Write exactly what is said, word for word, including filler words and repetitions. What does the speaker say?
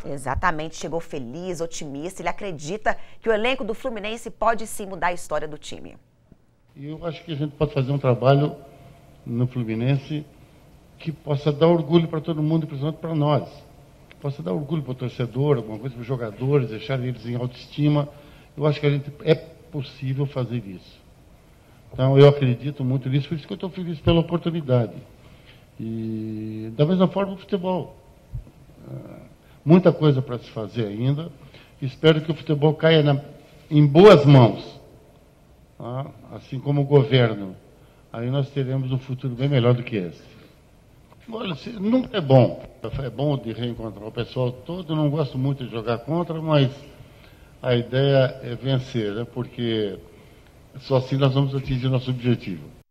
Exatamente, chegou feliz, otimista, ele acredita que o elenco do Fluminense pode sim mudar a história do time. E eu acho que a gente pode fazer um trabalho no Fluminense que possa dar orgulho para todo mundo, principalmente para nós. Que possa dar orgulho para o torcedor, alguma coisa para os jogadores, deixar eles em autoestima. Eu acho que a gente é possível fazer isso. Então, eu acredito muito nisso, por isso que eu estou feliz pela oportunidade. E, da mesma forma, o futebol. Muita coisa para se fazer ainda. Espero que o futebol caia na, em boas mãos, tá? Assim como o governo. Aí nós teremos um futuro bem melhor do que esse. Olha, nunca é bom. É bom de reencontrar o pessoal todo. Eu não gosto muito de jogar contra, mas a ideia é vencer, né? Porque só assim nós vamos atingir nosso objetivo.